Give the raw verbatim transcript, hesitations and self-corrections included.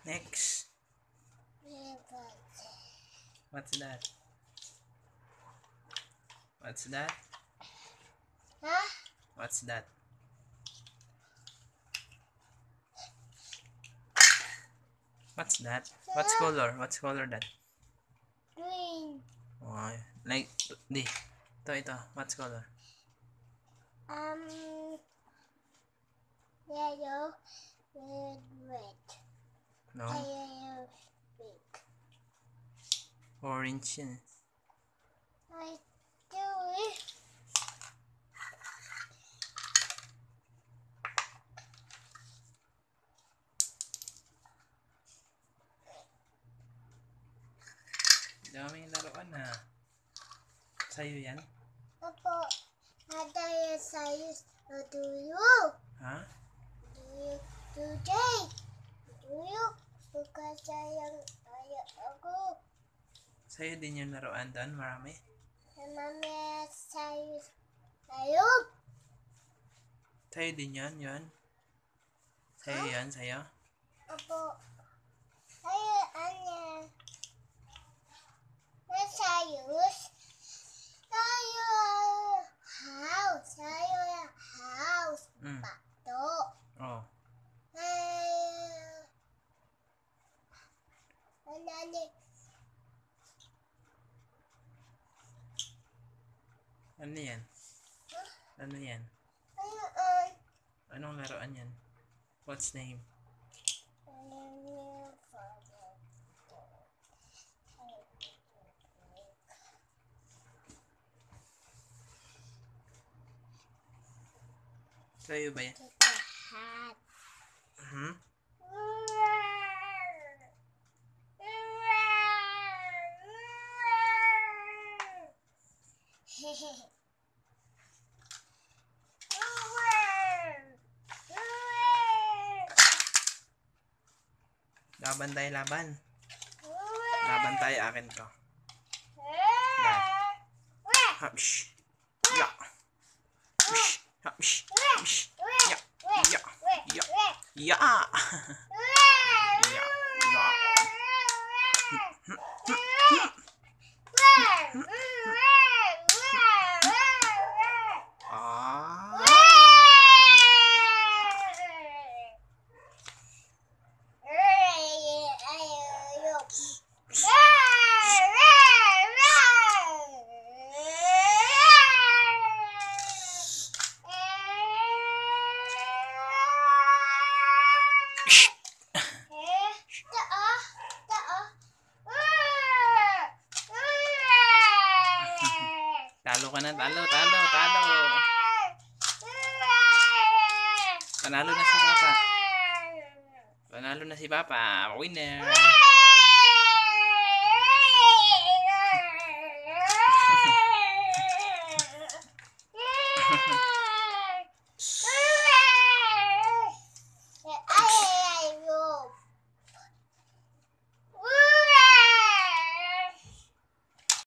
Next. What's that? What's that? Huh? What's that? What's that? What's color? What's color that? Green. Oh, like, di. Ito, ito. What's color? Um, yellow with red. No? A yellow pink. Orange yun. I do it. Daming laruan na. Sa'yo yan? Opo, ada yang saya dulu. Ha? Dulu, today. Dulu, bukan saya ayah aku. Sa'yo din yung laruan doon? Marami? Mama saya sayup. Sa'yo din yan? Yun? Sa'yo yan? Sa'yo? Opo, saya hanya sayus. Saya house, saya house. Mm. Pato. Oh. Eh, ano ni? Ano yan? Ano yan? Ayun. Anong laruan yan? What's name? Sa'yo ba yan? Hat. Hmm? Laban tayo, laban. Laban tayo, akin to. Yan. Hapsh. Ya. Hapsh. Hapsh. Hapsh. Ya. Ya. Ya. Ya. Ya. Ya. Ah. Talo ka na, talo, talo, talo. Panalo na si Papa. Panalo na si Papa. Winner.